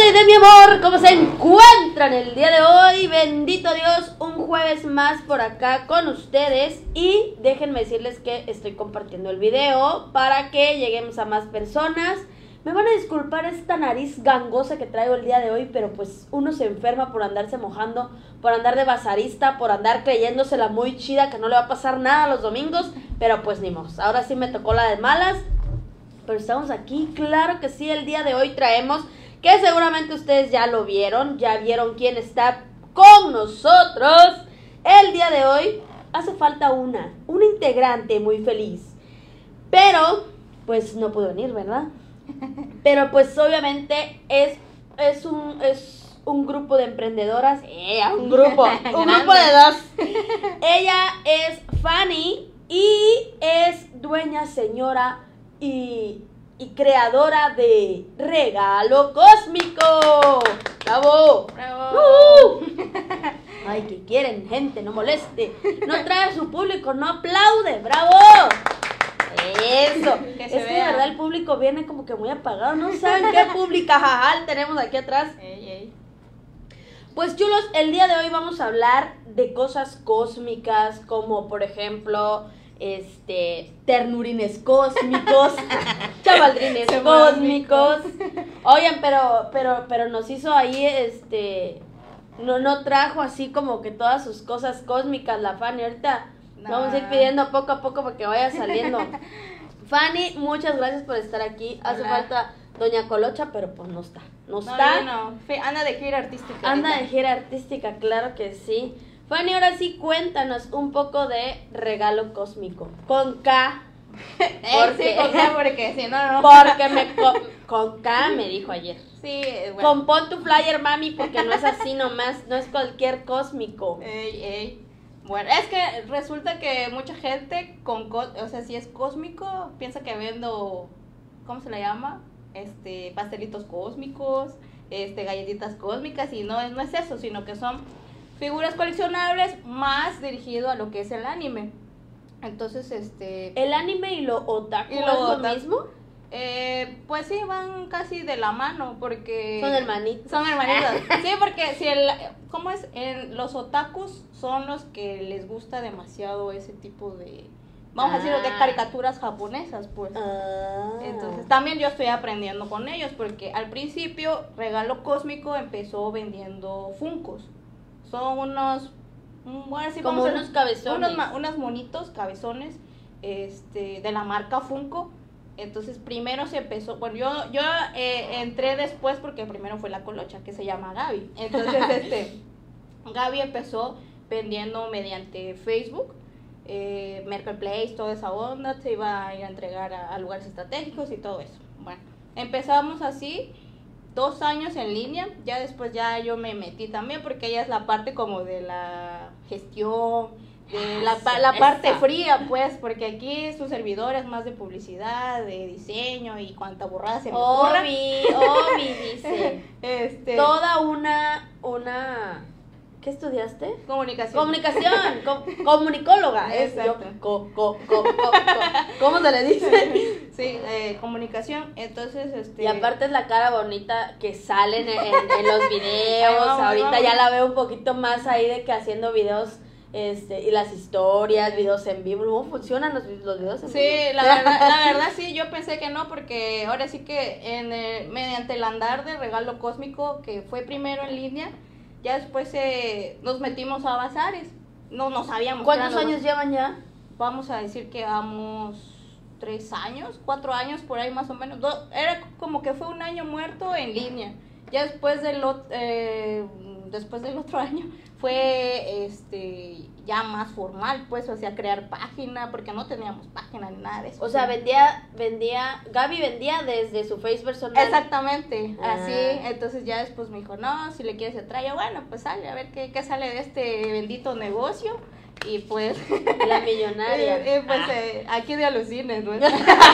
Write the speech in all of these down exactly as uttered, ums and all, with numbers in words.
Ay, de mi amor, ¿cómo se encuentran el día de hoy? Bendito Dios, un jueves más por acá con ustedes. Y déjenme decirles que estoy compartiendo el video para que lleguemos a más personas. Me van a disculpar esta nariz gangosa que traigo el día de hoy, pero pues uno se enferma por andarse mojando, por andar de bazarista, por andar creyéndosela muy chida, que no le va a pasar nada los domingos, pero pues ni modo. Ahora sí me tocó la de malas, pero estamos aquí, claro que sí. El día de hoy traemos, que seguramente ustedes ya lo vieron, ya vieron quién está con nosotros. El día de hoy hace falta una, una integrante muy feliz, pero pues no pudo venir, ¿verdad? Pero pues obviamente es, es, un, es un grupo de emprendedoras, eh, un grupo, un grupo de dos. Ella es Fanny y es dueña, señora y, y creadora de Regalo Cósmico. ¡Bravo! ¡Bravo! ¡Uh! Ay, ¿qué quieren, gente? No moleste. No trae a su público, no aplaude. ¡Bravo! Eso, que es se que de vea. verdad el público viene como que muy apagado, no saben qué pública jajal tenemos aquí atrás. Ey, ey. Pues chulos, el día de hoy vamos a hablar de cosas cósmicas, como por ejemplo, este, ternurines cósmicos, chavaldrines Se cósmicos. Oigan, pero, pero, pero nos hizo ahí, este, no, no trajo así como que todas sus cosas cósmicas la Fanny. Ahorita No. vamos a ir pidiendo poco a poco para que vaya saliendo. Fanny, muchas gracias por estar aquí. Hace Hola. falta Doña Colocha, pero pues no está. No No, está. no, anda de gira artística. Anda de ahorita. gira artística, claro que sí. Fanny, ahora sí cuéntanos un poco de Regalo Cósmico. Con K. Eh, Porque- sí, con K, porque si no, no. Porque me co- con K me dijo ayer. Sí, eh, bueno. Compón tu flyer, mami, porque no es así nomás, no es cualquier cósmico. Ey, ey. Bueno, es que resulta que mucha gente con, co- o sea, si es cósmico, piensa que vendo, ¿cómo se le llama? Este, pastelitos cósmicos, este, galletitas cósmicas, y no es, no es eso, sino que son figuras coleccionables más dirigido a lo que es el anime. Entonces, este, ¿El anime y lo otaku Y lo es lo otaku. mismo? eh, pues sí, van casi de la mano, porque... Son hermanitos. Son hermanitos. Sí, porque si el, ¿cómo es? En, los otakus son los que les gusta demasiado ese tipo de, vamos a decirlo, de Ah. caricaturas japonesas, pues. Ah. Entonces, también yo estoy aprendiendo con ellos, porque al principio Regalo Cósmico empezó vendiendo Funkos. Son unos, mm, bueno, sí, Como vamos a- unos cabezones. unos, ma- unos monitos cabezones, este, de la marca Funko. Entonces primero se empezó, bueno, yo, yo eh, entré después porque primero fue la Colocha, que se llama Gaby. Entonces, este, Gaby empezó vendiendo mediante Facebook, eh, Marketplace, toda esa onda, se iba a ir a entregar a, a lugares estratégicos y todo eso. Bueno, empezamos así, dos años en línea, ya después ya yo me metí también porque ella es la parte como de la gestión, de la, pa- la parte Esa. fría, pues, porque aquí su servidor es más de publicidad, de diseño y cuanta burrada se me ocurra. Obi, Obi, dice. Este, Toda una, una, ¿qué estudiaste? comunicación. Comunicación, co- comunicóloga. Es, yo, Exacto. co- co- co- co- co- ¿Cómo se le dice? Sí, eh, comunicación. Entonces, este. Y aparte es la cara bonita que sale en, en- en los videos. Ahí vamos, Ahorita vamos. ya la veo un poquito más ahí de que haciendo videos, este, y las historias, videos en vivo. ¿Cómo funcionan los, los videos en Sí, vivo? la verdad, la verdad sí, yo pensé que no, porque ahora sí que en el- mediante el andar de Regalo Cósmico, que fue primero en línea, ya después eh, nos metimos a bazares. No, no sabíamos. ¿Cuántos que eran los- años llevan ya? Vamos a decir que vamos tres años, cuatro años, por ahí más o menos. Do- era como que fue un año muerto en línea. Ya después del, ot- eh, después del otro año fue este ya más formal, pues, o sea, crear página, porque no teníamos página ni nada de eso. O sea, vendía, vendía, Gaby vendía desde su face personal. Exactamente, Ah. así. Entonces ya después me dijo, no, si le quieres entrar, yo, bueno, pues sale, a ver qué, qué sale de este bendito negocio. Y pues... La millonaria. Eh, eh, pues eh, aquí de alucines, ¿no?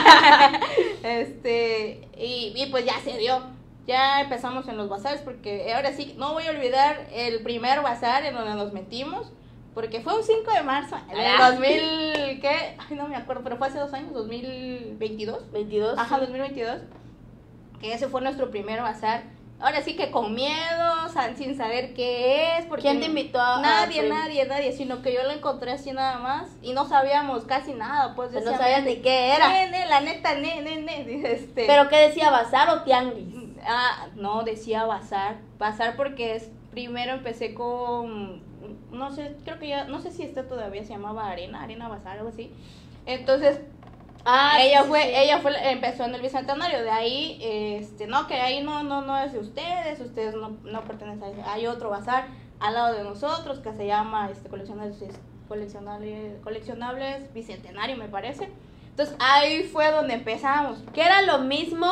este, y, y pues ya se dio. Ya empezamos en los bazares, porque ahora sí, no voy a olvidar el primer bazar en donde nos metimos, porque fue un cinco de marzo del Ah. dos mil, ¿qué? Ay, no me acuerdo, pero fue hace dos años, dos mil veintidós. veintidós. Ajá, dos mil veintidós. Que ese fue nuestro primer bazar. ahora sí que con miedo, san- sin saber qué es. Porque ¿Quién te invitó a- a Nadie, prim- nadie, nadie, sino que yo lo encontré así nada más y no sabíamos casi nada, pues. O sea, no decíamos, sabías ni qué era. "Ne, ne, la neta, ne, ne, ne", dice, este. ¿Pero qué decía, bazar o tianguis? Ah, no, decía bazar, bazar porque es, primero empecé con, no sé, creo que ya, no sé si esta todavía se llamaba Arena, Arena Bazar, algo así. Entonces, Ah, ella sí, sí, fue, sí. ella fue, empezó en el Bicentenario, de ahí, este, no, que ahí no, no, no es de ustedes, ustedes no, no pertenecen a ese, hay otro bazar al lado de nosotros que se llama, este, coleccionables, coleccionables, coleccionables Bicentenario, me parece. Entonces, ahí fue donde empezamos. Que era lo mismo,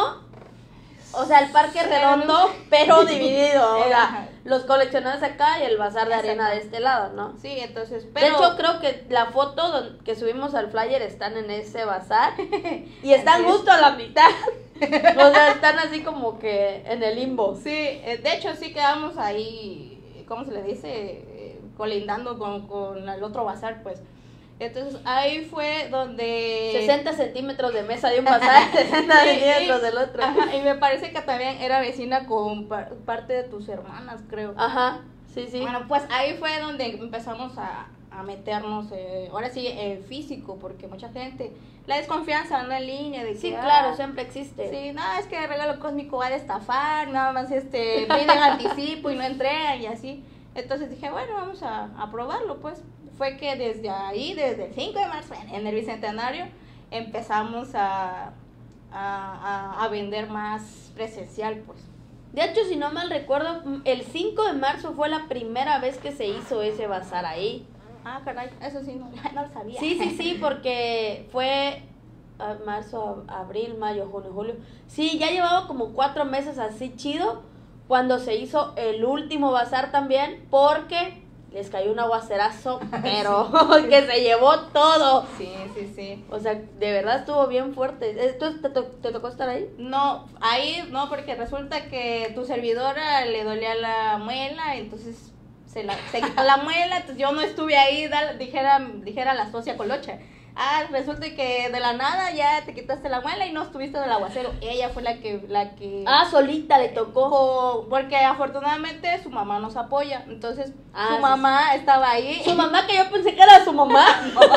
o sea, el parque redondo, pero dividido. O sea, Ajá. los coleccionables acá y el bazar de arena de Exacto. este lado, ¿no? Sí, entonces, pero... De hecho, creo que la foto don- que subimos al flyer están en ese bazar y están Así es. justo a la mitad. O sea, están así como que en el limbo. Sí, eh, de hecho sí quedamos ahí, ¿cómo se le dice? Eh, colindando con, con el otro bazar, pues. Entonces ahí fue donde... sesenta centímetros de mesa de un bazar, sesenta Sí, centímetros y- del otro. Ajá, y me parece que también era vecina con par- parte de tus hermanas, creo. Ajá, sí, sí. Bueno, pues ahí fue donde empezamos a, a meternos, eh, ahora sí, en físico, porque mucha gente, la desconfianza anda en línea, de que, Sí, ah, claro, siempre existe. sí, nada, es que el regalo cósmico va a estafar, nada más este, piden anticipo y no entregan y así. Entonces dije, bueno, vamos a, a probarlo, pues. Fue que desde ahí, desde el cinco de marzo, en, en el Bicentenario, empezamos a, a, a, a vender más presencial, pues. De hecho, si no mal recuerdo, el cinco de marzo fue la primera vez que se hizo ese bazar ahí. Ah, caray, eso sí, no, no lo sabía. Sí, sí, sí, porque fue ah, marzo, ab- abril, mayo, junio, julio. Sí, ya llevaba como cuatro meses así chido cuando se hizo el último bazar también, porque les cayó un aguacerazo, pero que se llevó todo. Sí, sí, sí. O sea, de verdad estuvo bien fuerte. ¿Tú te, to- te tocó estar ahí? No, ahí no, porque resulta que tu servidora le dolía la muela, entonces se, la, se quitó la muela, entonces yo no estuve ahí, da- dijera, dijera la socia Colocha. Ah, resulta que de la nada ya te quitaste la muela y no estuviste del aguacero. Ella fue la que, la que Ah, solita le tocó. co- porque afortunadamente su mamá nos apoya, entonces Ah, su sí, mamá estaba ahí. Su mamá, que yo pensé que era su mamá.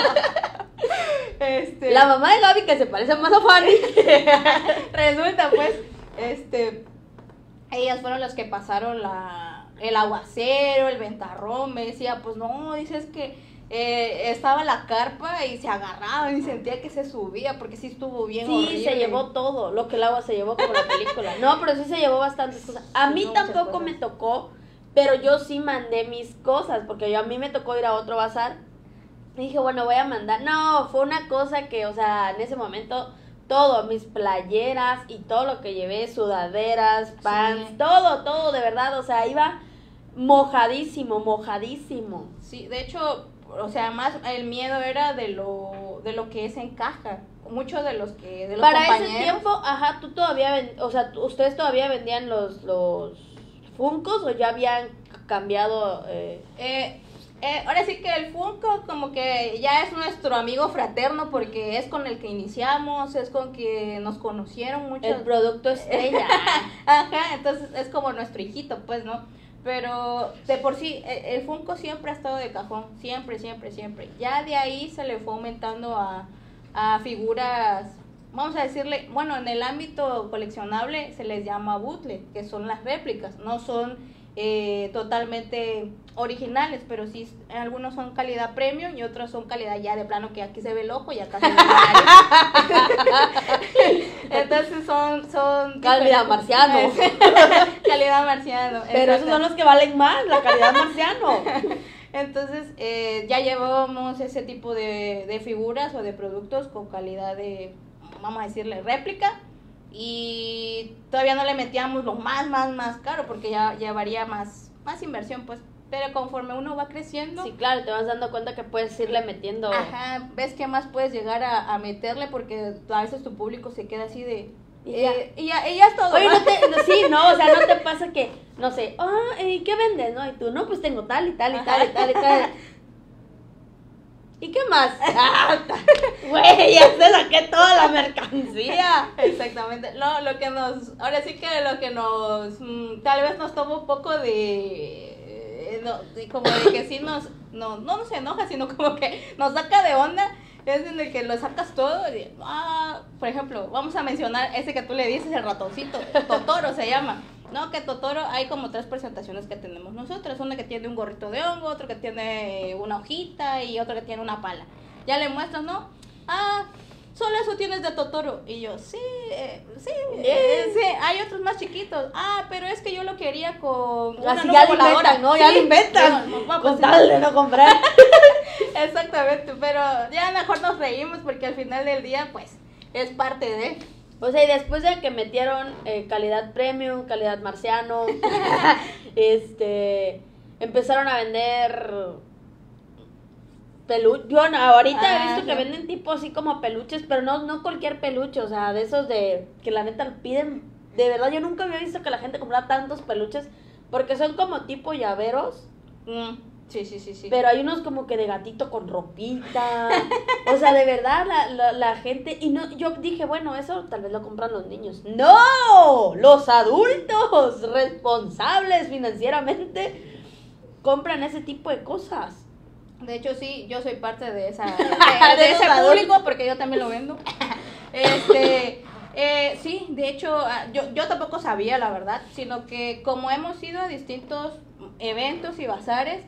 Este, La mamá de Gaby, que se parece más a Fanny. resulta pues, este, ellas fueron las que pasaron la, el aguacero, el ventarrón. Me decía, pues no, dices que eh, estaba la carpa y se agarraba y sentía que se subía, porque sí estuvo bien Sí, horrible. se llevó todo, lo que el agua se llevó como la película. No, pero sí se llevó bastantes cosas. A Sí, mí no, muchas tampoco cosas. me tocó, pero yo sí mandé mis cosas, porque yo a mí me tocó ir a otro bazar. Y dije, bueno, voy a mandar. No, fue una cosa que, o sea, en ese momento, todo, mis playeras y todo lo que llevé, sudaderas, pants, Sí. todo, todo, de verdad, o sea, iba mojadísimo, mojadísimo. Sí, de hecho, o sea, más el miedo era de lo, de lo que es en caja. Muchos de los que, de los Para ese compañeros. tiempo, ajá, tú todavía, ven- o sea, tú- ustedes todavía vendían los, los Funkos o ya habían cambiado. Eh, Eh, eh, ahora sí que el Funko como que ya es nuestro amigo fraterno porque es con el que iniciamos, es con que nos conocieron muchos. el producto estrella. Ajá, entonces es como nuestro hijito, pues, ¿no? Pero de por sí, e- el Funko siempre ha estado de cajón, siempre, siempre, siempre. Ya de ahí se le fue aumentando a, a figuras, vamos a decirle, bueno, en el ámbito coleccionable se les llama bootleg, que son las réplicas, no son eh, totalmente originales, pero sí, algunos son calidad premium y otros son calidad ya de plano que aquí se ve el ojo y acá se ve el nariz. Entonces son, son Calidad diferentes. marciano. Calidad marciano. Pero esos exacto. son los que valen más, la calidad marciano. Entonces eh, ya llevábamos ese tipo de, de figuras o de productos con calidad de, vamos a decirle, réplica. Y todavía no le metíamos lo más, más, más caro porque ya llevaría más, más inversión, pues. Pero conforme uno va creciendo, Sí, claro, te vas dando cuenta que puedes irle metiendo. ajá, ves qué más puedes llegar a, a meterle porque a veces tu público se queda así de... Y eh, y, ya, y ya es todo. Oye, ¿no? no te, no, sí, no, o sea, no te pasa que, no sé, ah, ¿y qué vendes, no? Y tú, no, pues tengo tal y tal y tal y tal y tal. ¿Y qué más? Güey, ya se saqué toda la mercancía. Exactamente. No, lo que nos, ahora sí que lo que nos, mm, tal vez nos toma un poco de, eh, no, de como de que sí nos, no, no nos enoja, sino como que nos saca de onda, es en el que lo sacas todo, y, ah, por ejemplo, vamos a mencionar ese que tú le dices, el ratoncito, Totoro se llama. No, que Totoro hay como tres presentaciones que tenemos nosotros, una que tiene un gorrito de hongo, otro que tiene una hojita y otro que tiene una pala. Ya le muestras, ¿no? Ah, solo eso tienes de Totoro. Y yo, sí, eh, sí, eh, sí, hay otros más chiquitos. Ah, pero es que yo lo quería con una Así nube ya lo voladora. inventan, ¿no? Sí, Ya lo inventan. no, no, no, Con pues, tal de no comprar. exactamente, pero ya mejor nos reímos porque al final del día, pues, es parte de... O sea, y después de que metieron eh, calidad premium, calidad marciano, este, empezaron a vender peluches. Yo no, ahorita Ah, he visto que sí. venden tipo así como peluches, pero no, no cualquier peluche, o sea, de esos de que la neta piden. De verdad, yo nunca había visto que la gente comprara tantos peluches, porque son como tipo llaveros. Mm, sí, sí, sí, sí. Pero hay unos como que de gatito con ropita. O sea, de verdad, la, la, la gente. Y no, yo dije, bueno, eso tal vez lo compran los niños. ¡No! Los adultos responsables financieramente compran ese tipo de cosas. De hecho, sí, yo soy parte de esa de, De de ese los adultos. público porque yo también lo vendo. Este, eh, sí, de hecho, ah, yo, yo tampoco sabía la verdad, sino que como hemos ido a distintos eventos y bazares,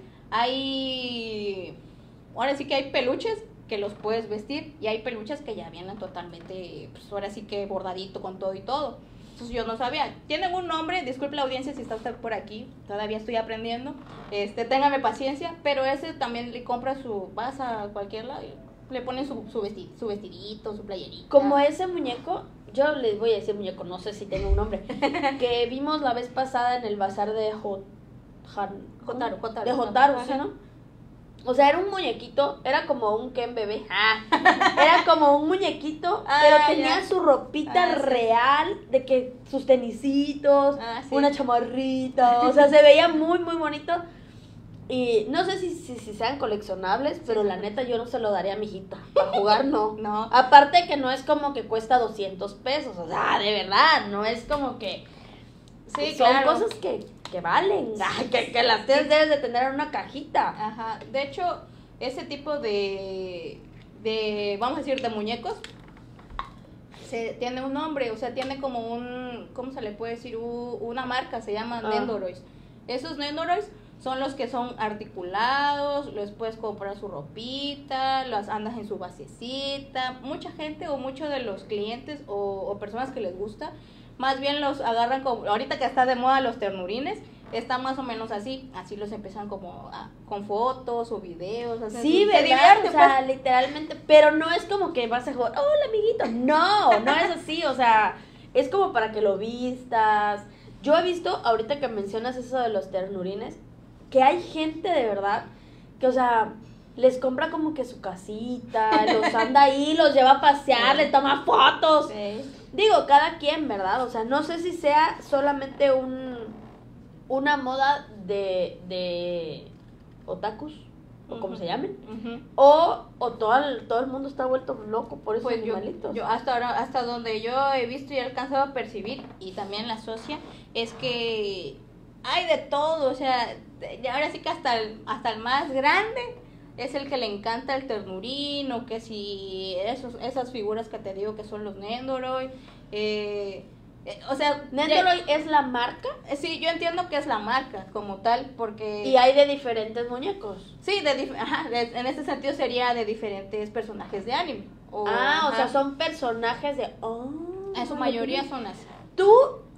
hay, ahora sí que hay peluches que los puedes vestir y hay peluches que ya vienen totalmente, pues ahora sí que bordadito con todo y todo. Entonces yo no sabía. Tienen un nombre, disculpe la audiencia si está usted por aquí, todavía estoy aprendiendo. Este, téngame paciencia, pero ese también le compra su, vas a cualquier lado y le ponen su, su, vesti- su vestidito, su playerita. Como ese muñeco, yo les voy a decir muñeco, no sé si tenga un nombre, que vimos la vez pasada en el bazar de Hot, Han- Jotaro, Jotaro. de Jotaro, Ajá. ¿sí, no? O sea, era un muñequito, era como un Ken bebé. Ah, era como un muñequito, Ah, pero tenía ya. su ropita Ah, sí. real, de que sus tenisitos, Ah, sí. una chamarrita, o sea, se veía muy, muy bonito. Y no sé si, si, si sean coleccionables, pero sí. la neta yo no se lo daría a mi hijita. Para jugar, no. No. Aparte que no es como que cuesta doscientos pesos, o sea, de verdad, no es como que... Sí, son claro. cosas que, que valen, ay, que, que las tienes, debes de tener en una cajita. Ajá. De hecho, ese tipo de, de, vamos a decir, de muñecos, se, tiene un nombre, o sea, tiene como un, ¿cómo se le puede decir? U- una marca, se llama Ah. Nendoroids. Esos Nendoroids son los que son articulados, los puedes comprar su ropita, los andas en su basecita. Mucha gente o muchos de los clientes o, o personas que les gusta, más bien los agarran como, ahorita que está de moda los ternurines, está más o menos así, así los empiezan como a- con fotos o videos. hacen Sí, su- se ¿verdad? divierte, O sea, pues. literalmente, pero no es como que vas a jugar, hola amiguito, no, no es así, o sea, es como para que lo vistas. Yo he visto, ahorita que mencionas eso de los ternurines, que hay gente de verdad que, o sea, les compra como que su casita, los anda ahí, los lleva a pasear, Sí. le toma fotos. Sí. Digo, cada quien, ¿verdad? O sea, no sé si sea solamente un una moda de, de otakus, o como Ujú. se llamen, Ujú. o, o todo, el, todo el mundo está vuelto loco por esos Pues yo, animalitos. yo hasta ahora, hasta donde yo he visto y he alcanzado a percibir, y también la socia, es que hay de todo, o sea, de- ahora sí que hasta el, hasta el más grande es el que le encanta el ternurín, o que si esos, esas figuras que te digo que son los Nendoroid, eh, eh, o sea, Nendoroid es la marca ya- sí, yo entiendo que es la marca como tal, porque... y hay de diferentes muñecos. Sí, de, dif- ajá, de- en ese sentido sería de diferentes personajes de anime. O, Ah, o ajá, sea, son personajes de... Oh, en su mayoría son así. ¿Tú,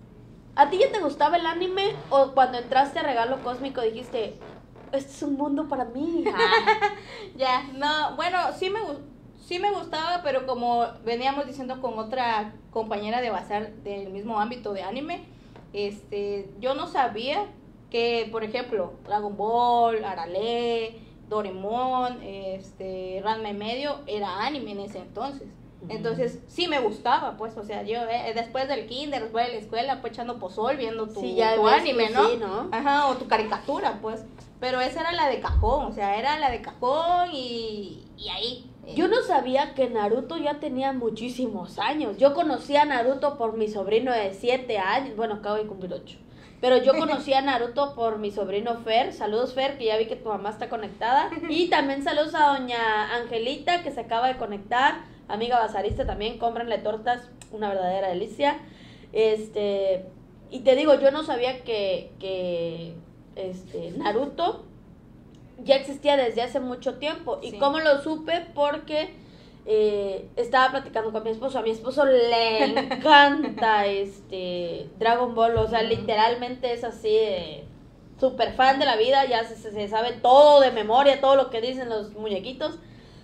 a ti ya te gustaba el anime o cuando entraste a Regalo Cósmico dijiste, este es un mundo para mí? Ah, Ya, no, bueno, sí me, gu- sí me gustaba, pero como veníamos diciendo con otra compañera de bazar del mismo ámbito de anime, este, yo no sabía que, por ejemplo, Dragon Ball, Arale, Doraemon, este, Ranma y medio era anime en ese entonces. Entonces, sí me gustaba, pues, o sea, yo eh, después del kinder, después de la escuela, pues echando pozol, viendo tu, Sí, ya tu ves, anime, pues, ¿no? sí, ¿no? Ajá, o tu caricatura, pues. Pero esa era la de cajón, o sea, era la de cajón y, y ahí. eh. Yo no sabía que Naruto ya tenía muchísimos años. Yo conocí a Naruto por mi sobrino de siete años. Bueno, acabo de cumplir ocho. Pero yo conocí a Naruto por mi sobrino Fer. Saludos, Fer, que ya vi que tu mamá está conectada. Y también saludos a doña Angelita, que se acaba de conectar. Amiga bazarista también, cómprenle tortas, una verdadera delicia. Este, y te digo, yo no sabía que, que este, Naruto ya existía desde hace mucho tiempo. ¿Y Sí. cómo lo supe? Porque eh, estaba platicando con mi esposo. A mi esposo le encanta este Dragon Ball. O sea, Mm. literalmente es así de súper fan de la vida. Ya se, se, se sabe todo de memoria, todo lo que dicen los muñequitos.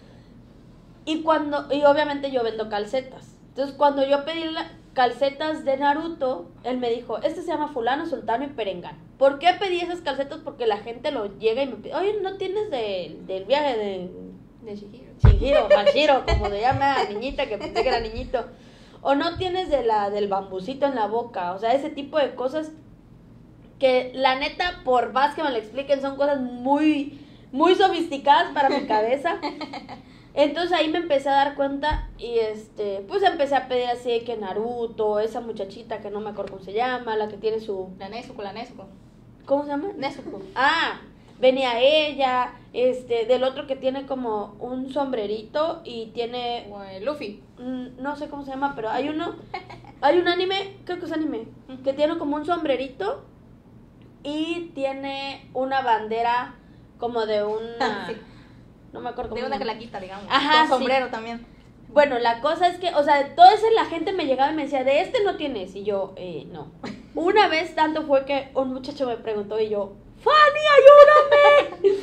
Y cuando, y obviamente yo vendo calcetas. Entonces cuando yo pedí la, calcetas de Naruto, él me dijo, este se llama fulano, sultano y perengano. ¿Por qué pedí esas calcetas? Porque la gente lo llega y me pide, oye, ¿no tienes de, del viaje de De Shihiro. Shihiro, Hashiro, como le llama a niñita, que pensé que era niñito? O no tienes de la del bambucito en la boca, o sea, ese tipo de cosas que la neta, por más que me lo expliquen, son cosas muy, muy sofisticadas para mi cabeza. Entonces ahí me empecé a dar cuenta y este, pues empecé a pedir así de que Naruto, esa muchachita que no me acuerdo cómo se llama, la que tiene su, La Nezuko, la Nezuko. ¿cómo se llama? Nezuko. Ah, venía ella, este, del otro que tiene como un sombrerito y tiene, O el Luffy. mm, no sé cómo se llama, pero hay uno, hay un anime, creo que es anime, que tiene como un sombrerito y tiene una bandera como de una, Sí. no me acuerdo cómo De se una llama. claquita, digamos. Ajá, Con sí. sombrero también. Bueno, la cosa es que, o sea, todo eso la gente me llegaba y me decía, de este no tienes, y yo, eh, no. Una vez tanto fue que un muchacho me preguntó y yo, ¡Fanny, ayúdame!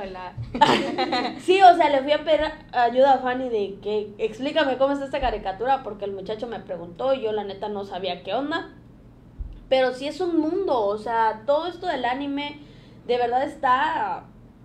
Hola. Sí, o sea, le fui a pedir ayuda a Fanny de que explícame cómo es esta caricatura, porque el muchacho me preguntó y yo la neta no sabía qué onda. Pero sí es un mundo, o sea, todo esto del anime de verdad está,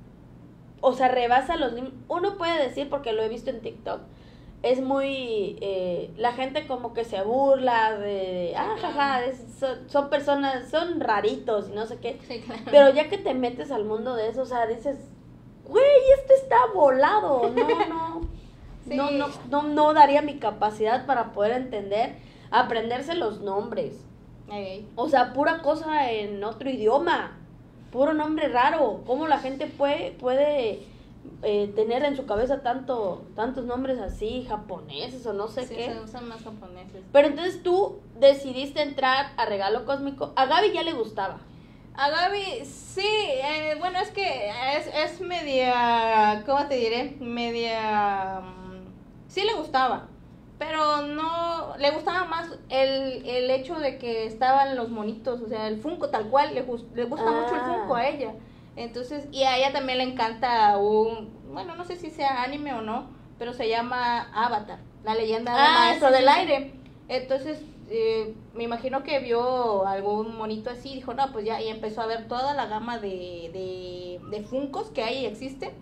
o sea, rebasa los límites. Uno puede decir, porque lo he visto en TikTok, es muy, eh, la gente como que se burla de, ah, jaja, es- son, son personas, son raritos y no sé qué. Sí, claro. Pero ya que te metes al mundo de eso, o sea, dices, güey, esto está volado, no, no, Sí. no, no, no, no daría mi capacidad para poder entender, aprenderse los nombres. Ey. O sea, pura cosa en otro idioma, puro nombre raro. ¿Cómo la gente puede, puede eh, tener en su cabeza tanto, tantos nombres así, japoneses o no sé Sí, qué? se usan más japoneses. Pero entonces tú decidiste entrar a Regalo Cósmico. A Gaby ya le gustaba. A Gaby, sí, eh, bueno, es que es, es media, ¿cómo te diré? Media, mm, sí le gustaba, pero no, le gustaba más el, el hecho de que estaban los monitos, o sea, el Funko tal cual, le, gus- le gusta Ah. mucho el Funko a ella. Entonces, y a ella también le encanta un, bueno, no sé si sea anime o no, pero se llama Avatar, la leyenda del Ah, maestro sí, del sí, sí. aire. Entonces, eh, me imagino que vio algún monito así y dijo, no, pues ya, y empezó a ver toda la gama de, de, de Funkos que hay y existe.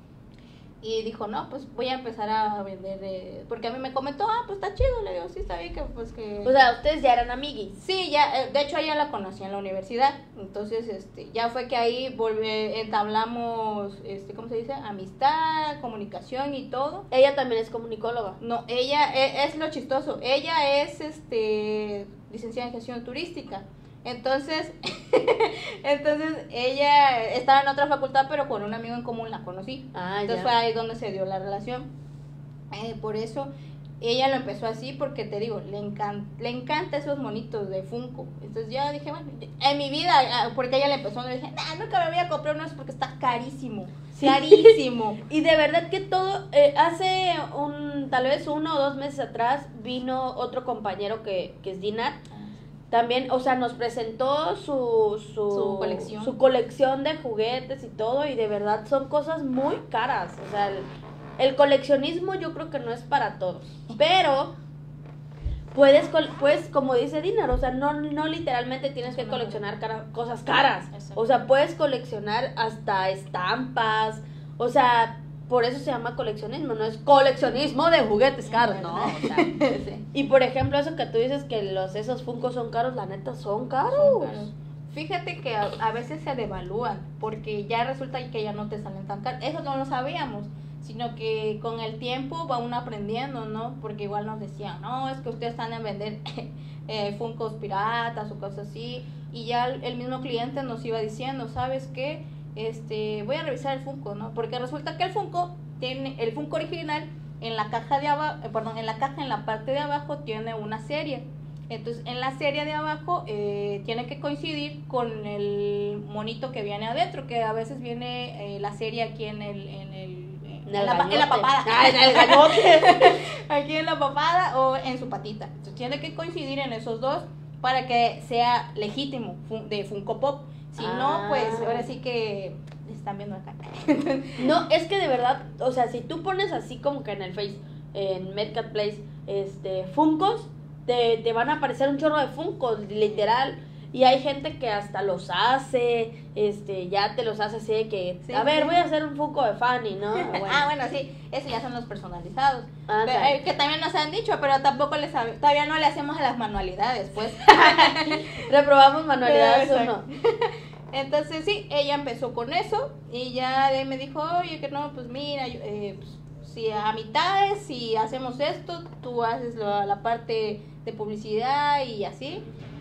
Y dijo, no, pues voy a empezar a vender, eh, porque a mí me comentó, ah, pues está chido, le digo, sí, está bien que, pues que... O sea, ustedes ya eran amiguis. Sí, ya, eh, de hecho ella la conocí en la universidad, entonces, este, ya fue que ahí volve, entablamos, este, ¿cómo se dice? Amistad, comunicación y todo. Ella también es comunicóloga. No, ella e- es, lo chistoso. Ella es este licenciada en gestión turística. Entonces, entonces ella estaba en otra facultad, pero con un amigo en común la conocí. Ah, Entonces ya. fue ahí donde se dio la relación. Eh, por eso ella lo empezó así, porque te digo, le encanta, le encanta esos monitos de Funko. Entonces yo dije, bueno, en mi vida, ah, porque ella le empezó, le dije, nah, nunca me voy a comprar uno porque está carísimo. Sí. Carísimo. Y de verdad que todo, eh, hace un, tal vez uno o dos meses atrás, vino otro compañero que, que es Dinar. También, o sea, nos presentó su, su, Su colección. su colección de juguetes y todo, y de verdad son cosas muy caras. O sea, el, el coleccionismo yo creo que no es para todos, pero puedes, col- pues, como dice Dinar, o sea, no, no literalmente tienes que No. coleccionar cara- cosas caras. Exacto. O sea, puedes coleccionar hasta estampas, o sea, por eso se llama coleccionismo, no es coleccionismo de juguetes caros, no, o sea. Sí. Y por ejemplo, eso que tú dices que los esos Funkos son caros, la neta son caros. Son caros. Fíjate que a, a veces se devalúan, porque ya resulta que ya no te salen tan caros. Eso no lo sabíamos, sino que con el tiempo va uno aprendiendo, ¿no? Porque igual nos decían, no, es que ustedes están en vender eh, Funkos piratas o cosas así. Y ya el, el mismo cliente nos iba diciendo, ¿sabes qué? Este, voy a revisar el Funko, ¿no? Porque resulta que el Funko tiene, el Funko original en la caja de abajo, eh, perdón, en la caja, en la parte de abajo tiene una serie. Entonces, en la serie de abajo eh, tiene que coincidir con el monito que viene adentro, que a veces viene eh, la serie aquí en el, en el, en, En, la, en la papada. Ah, en el gañote. Aquí en la papada o en su patita. Entonces, tiene que coincidir en esos dos para que sea legítimo de Funko Pop. Si Ah. no, pues ahora sí que están viendo acá. No, es que de verdad, o sea, si tú pones así como que en el Face, en Marketplace, este, Funkos, te, te van a aparecer un chorro de Funkos, literal. Y hay gente que hasta los hace, este, ya te los hace así de que, Sí, a ver, sí. voy a hacer un Funko de Fanny, ¿no? Bueno. Ah, bueno, sí, esos ya son los personalizados. Ah, Pero, claro. eh, que también nos han dicho, pero tampoco les sabe- todavía no le hacemos a las manualidades, pues. Reprobamos manualidades o no. Exacto. Entonces sí, ella empezó con eso y ya de ahí me dijo, oye, que no, pues mira, yo, eh, pues, si a mitades, si hacemos esto, tú haces la, la parte de publicidad y así,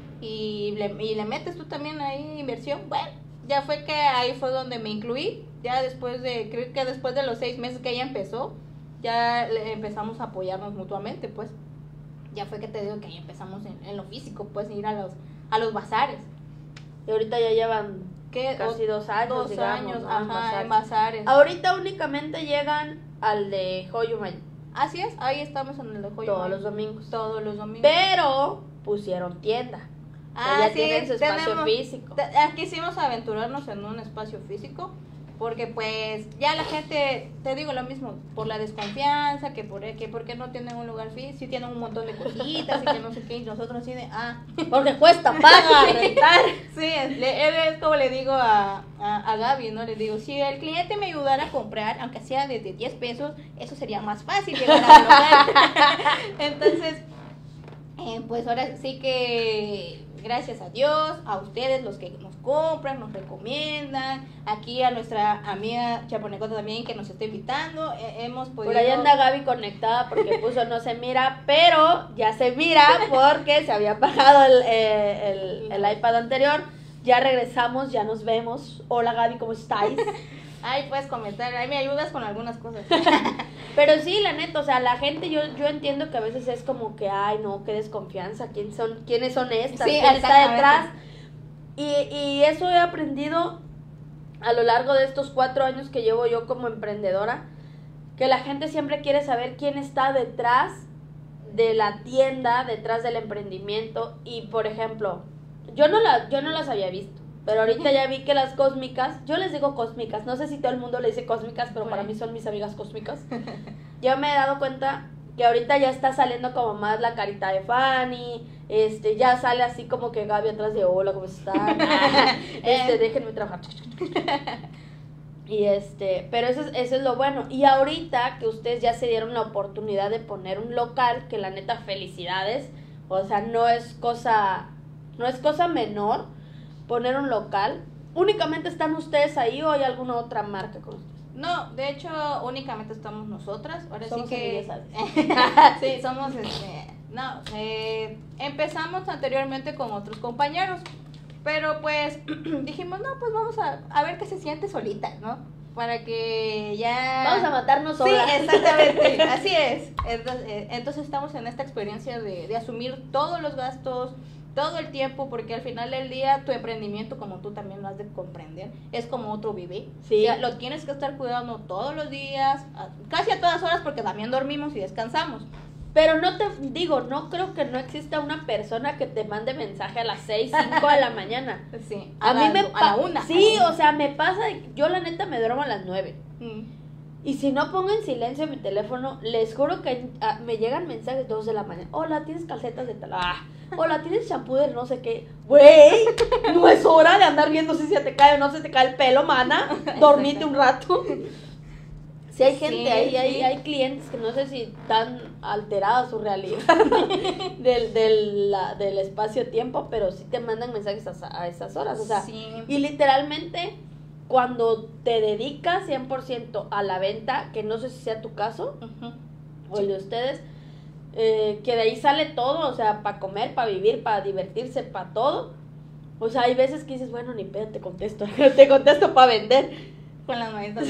y le, y le metes tú también ahí inversión. Bueno, ya fue que ahí fue donde me incluí, ya después de, creo que después de los seis meses que ella empezó, ya le empezamos a apoyarnos mutuamente, pues. Ya fue que te digo que ahí empezamos en, en lo físico, pues, ir a los, a los bazares. Y ahorita ya llevan ¿Qué? casi dos años, Dos digamos, años, ¿no? En ajá, bazares. en bazares. Ahorita únicamente llegan al de Hoyuman Así es, ahí estamos en el de Joyo todos May. los domingos. Todos los domingos. Pero pusieron tienda. O sea, ya sí, tienen su espacio tenemos- físico. te- ah, quisimos aventurarnos en un espacio físico, porque pues ya la gente, te digo lo mismo, por la desconfianza, que por que porque no tienen un lugar físico, sí tienen un montón de cositas y que no sé qué, y nosotros así de, ah, Porque cuesta, paga, rentar. sí, es, le- es- es como le digo a, a, a Gaby, ¿no? Le digo, si el cliente me ayudara a comprar, aunque sea desde diez pesos, eso sería más fácil llegar al lugar. Entonces, eh, pues ahora sí que gracias a Dios, a ustedes los que nos compran, nos recomiendan, aquí a nuestra amiga Chaponecota también que nos está invitando, eh, hemos podido... Por ahí anda Gaby conectada porque puso no se mira, pero ya se mira porque se había apagado el, eh, el, el iPad anterior. Ya regresamos, ya nos vemos. Hola Gaby, ¿cómo estáis? Ay, puedes comentar, ahí me ayudas con algunas cosas. Pero sí, la neta, o sea, la gente, yo yo entiendo que a veces es como que, ay, no, qué desconfianza, ¿quién son, quiénes son estas? Sí, ¿Quién está exactamente. detrás? Y, y eso he aprendido a lo largo de estos cuatro años que llevo yo como emprendedora, que la gente siempre quiere saber quién está detrás de la tienda, detrás del emprendimiento. Y, por ejemplo, yo no, la, yo no las había visto, pero ahorita ya vi que las cósmicas, yo les digo cósmicas, no sé si todo el mundo le dice cósmicas, pero para mí son mis amigas cósmicas. Yo me he dado cuenta que ahorita ya está saliendo como más la carita de Fanny, este, ya sale así como que Gaby atrás de hola, ¿cómo están? este, déjenme trabajar. Y este, pero eso es, eso es lo bueno. Y ahorita que ustedes ya se dieron la oportunidad de poner un local, que la neta felicidades, o sea, no es cosa, no es cosa menor poner un local. ¿Únicamente están ustedes ahí o hay alguna otra marca con ustedes? No, de hecho, únicamente estamos nosotras. Ahora Somos sí que. envidiosas. Sí, somos. Este, no, eh, empezamos anteriormente con otros compañeros. Pero pues dijimos, no, pues vamos a, a ver qué se siente solita, ¿no? Para que ya. Vamos a matarnos Sí, solas. exactamente. Así es. Entonces, eh, entonces estamos en esta experiencia de, de asumir todos los gastos, todo el tiempo, porque al final del día tu emprendimiento, como tú también lo has de comprender, es como otro bebé. Sí. O sea, lo tienes que estar cuidando todos los días, a- casi a todas horas, porque también dormimos y descansamos. Pero no te digo, no creo que no exista una persona que te mande mensaje a las seis, cinco de la mañana. Sí, A, mí la- me a la pasa. una. Sí, a la o sea, me pasa, yo la neta me duermo a las nueve. una. Mm. Y si no pongo en silencio mi teléfono, les juro que ah, me llegan mensajes dos de la mañana. Hola, ¿tienes calcetas de tal? Ah, hola, ¿tienes champú de no sé qué? Güey, no es hora de andar viendo si se te cae o no se te cae el pelo, mana. Dormite un rato. Sí hay gente, Sí, hay, sí. hay, hay clientes que no sé si están alterados su realidad del, del, la- del espacio-tiempo, pero sí te mandan mensajes a, a esas horas, o sea, Sí. y literalmente cuando te dedicas cien por ciento a la venta, que no sé si sea tu caso, Ujú. o el de ustedes, eh, que de ahí sale todo, o sea, para comer, para vivir, para divertirse, para todo, o sea, hay veces que dices, bueno, ni pedo, te contesto, te contesto para vender. Con las manitas de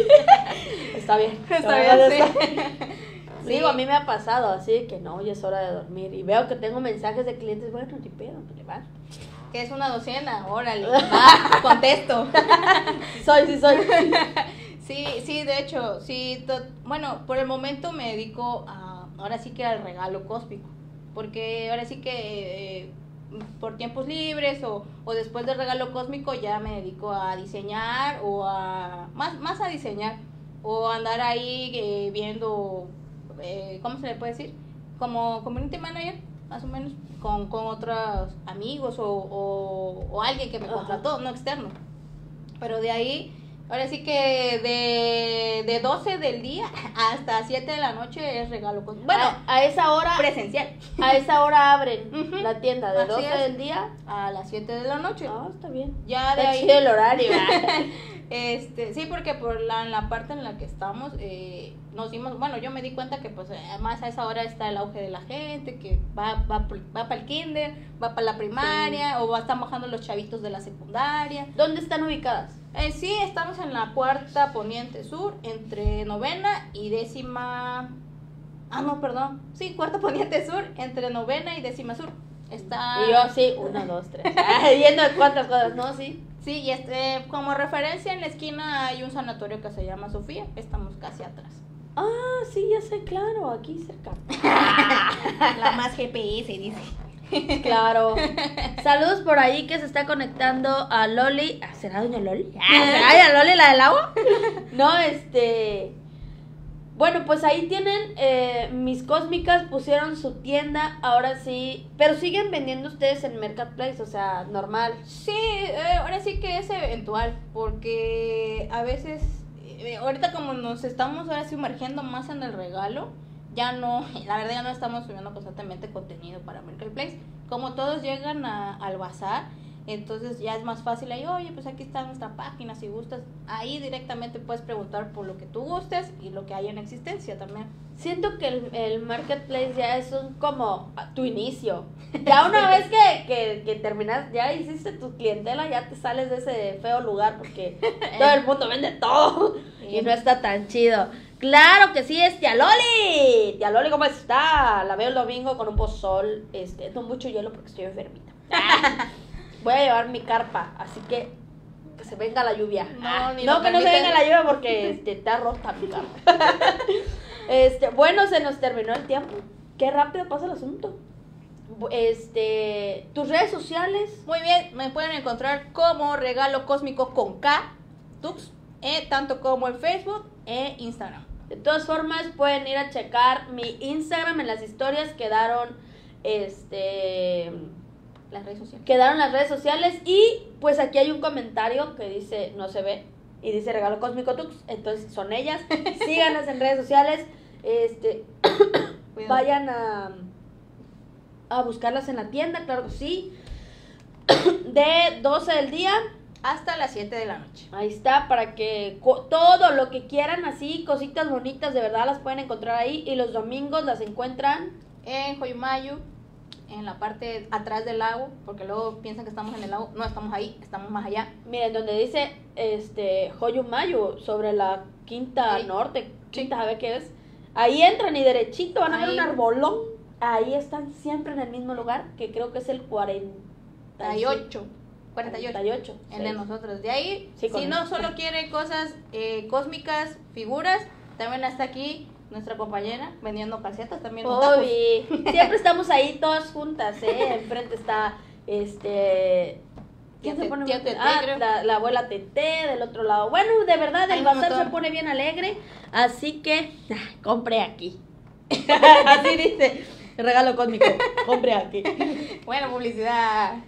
Está bien. Está la verdad bien, está- sí. Sí. Digo, a mí me ha pasado así de que no, ya es hora de dormir. Y veo que tengo mensajes de clientes, bueno, ni pedo, me levanto. Que es una docena, órale, va, contesto. Sí soy, sí soy. Sí, sí, de hecho, sí, to- bueno, por el momento me dedico a, ahora sí que al regalo cósmico, porque ahora sí que eh, por tiempos libres o, o después del regalo cósmico ya me dedico a diseñar o a, más, más a diseñar, o andar ahí eh, viendo, eh, ¿cómo se le puede decir? Como community manager, más o menos, con, con otros amigos o, o, o alguien que me Ajá. contrató, no externo. Pero de ahí, ahora sí que de, de doce del día hasta siete de la noche es regalo cósmico. Bueno, a, a esa hora, presencial. a esa hora abren Ujú. la tienda de Así doce es. del día. A las siete de la noche. Ah, está bien. Ya de Está ahí. chido el horario. Este, sí, porque por la, en la parte en la que estamos, eh, nos dimos, bueno, yo me di cuenta que pues además a esa hora está el auge de la gente, que va, va, va para el kinder, va para la primaria, o va, están bajando los chavitos de la secundaria. ¿Dónde están ubicadas? Eh, sí, estamos en la cuarta poniente sur, entre novena y décima. Ah, no, perdón. Sí, cuarta poniente sur, entre novena y décima sur. Está. Y yo sí, uno, dos, tres. Ah, yendo de cuántas cosas, ¿no? Sí. Sí, y este, como referencia en la esquina hay un sanatorio que se llama Sofía. Estamos casi atrás. Ah, sí, ya sé, claro, aquí cerca. La más G P S, dice. Claro. Saludos por ahí que se está conectando a Loli. Ah, ¿será doña Loli? Ah, ¿será doña Loli la del agua? No, este... Bueno, pues ahí tienen eh, mis cósmicas, pusieron su tienda, ahora sí, pero siguen vendiendo ustedes en Marketplace, o sea, normal. Sí, eh, ahora sí que es eventual, porque a veces, eh, ahorita como nos estamos ahora sí sumergiendo más en el regalo, ya no, la verdad ya no estamos subiendo constantemente contenido para Marketplace. Como todos llegan a, al bazar, entonces ya es más fácil ahí, oye, pues aquí está nuestra página, si gustas, ahí directamente puedes preguntar por lo que tú gustes y lo que hay en existencia también. Siento que el, el Marketplace ya es un como a tu inicio. Ya una vez que, que, que terminas, ya hiciste tu clientela, ya te sales de ese feo lugar porque todo el mundo vende todo y no está tan chido. Claro que sí, es Tía Loli. Tía Loli, ¿cómo está? La veo el domingo con un pozol, este, no mucho hielo porque estoy enfermita. Voy a llevar mi carpa, así que que se venga la lluvia. No, Ah, ni no lo que no se permiten. venga la lluvia porque este, está rota mi carpa. Este, bueno, se nos terminó el tiempo. Qué rápido pasa el asunto. Bu- Este, tus redes sociales. Muy bien, me pueden encontrar como Regalo Cósmico con K, Tux, eh, tanto como en Facebook e Instagram. De todas formas, pueden ir a checar mi Instagram. En las historias quedaron, este, Las redes sociales. quedaron las redes sociales. Y pues aquí hay un comentario que dice, no se ve, y dice Regalo Cósmico Tux. Entonces son ellas. Síganas en redes sociales. Este, Cuidado. vayan a, a buscarlas en la tienda, claro que sí. De doce del día. Hasta las siete de la noche. Ahí está, para que co- todo lo que quieran, así, cositas bonitas, de verdad las pueden encontrar ahí. Y los domingos las encuentran. En Joyumayo, en la parte atrás del lago, porque luego piensan que estamos en el lago. No, estamos ahí, estamos más allá. Miren, donde dice este Hoyumayo, sobre la quinta Sí. norte, quinta, a ver qué es. Ahí entran y derechito van a ver Ahí. un arbolón. Ahí están siempre en el mismo lugar, que creo que es el cuarenta cuarenta y ocho. cuarenta y ocho. cuarenta y ocho, El de sí. nosotros. De ahí, Sí, si con- no solo quiere cosas eh, cósmicas, figuras, también está aquí nuestra compañera vendiendo calcetas también. los tacos. Obi, siempre estamos ahí todas juntas, ¿eh? Enfrente está, este... ¿Quién Tía se pone Te- muy- tía Tete, Ah, creo. la, la abuela Tete, del otro lado. Bueno, de verdad, Hay el un bazar se montón. pone bien alegre, así que ah, compre aquí. Así dice, regalo cósmico, compre aquí. Bueno, publicidad.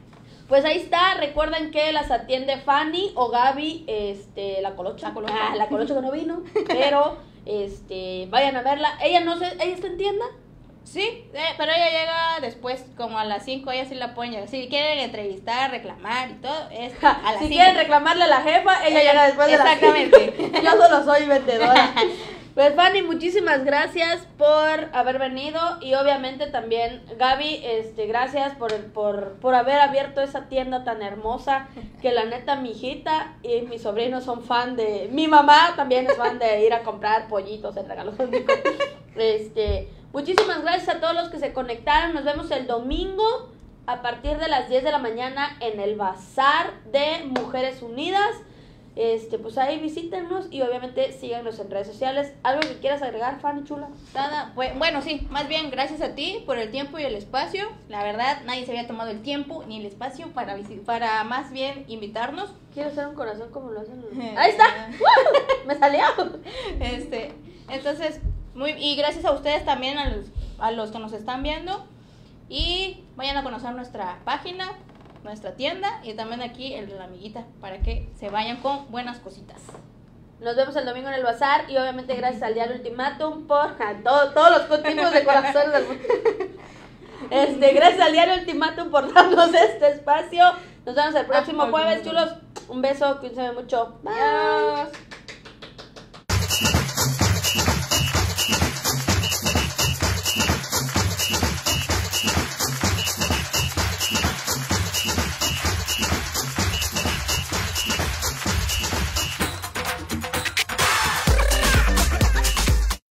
Pues ahí está, recuerden que las atiende Fanny o Gaby, este, la colocha, La colocha. Ah, la colocha que no vino, pero, este, vayan a verla. Ella no sé, ¿ella está en tienda? Sí, eh, pero ella llega después, como a las cinco, ella sí la pueden llegar. Si quieren entrevistar, reclamar y todo, es a las Si cinco. quieren reclamarle a la jefa, ella Ella- llega después de las exactamente. cinco. Yo solo soy vendedora. Pues Fanny, muchísimas gracias por haber venido y obviamente también Gaby, este, gracias por, por, por haber abierto esa tienda tan hermosa que la neta mi hijita y mis sobrinos son fan de, mi mamá también es fan de ir a comprar pollitos en regalos. Este, muchísimas gracias a todos los que se conectaron, nos vemos el domingo a partir de las diez de la mañana en el Bazar de Mujeres Unidas. Este, pues ahí visítenos y obviamente síganos en redes sociales. ¿Algo que quieras agregar, Fanny chula? Nada, pues, bueno, sí, más bien gracias a ti por el tiempo y el espacio. La verdad, nadie se había tomado el tiempo ni el espacio para, visi- para más bien invitarnos. Quiero hacer un corazón como lo hacen los... ¡Ahí está! ¡Woo! ¡Me salió! Este, entonces, muy, y gracias a ustedes también, a los, a los que nos están viendo. Y vayan a conocer nuestra página, nuestra tienda y también aquí el de la amiguita para que se vayan con buenas cositas. Nos vemos el domingo en el bazar y obviamente gracias al diario Ultimátum por a todo- todos los tipos de corazones del mundo. Este, gracias al diario Ultimátum por darnos este espacio. Nos vemos el próximo Ah, jueves, chulos. Un beso, cuídense mucho. Bye. Adiós.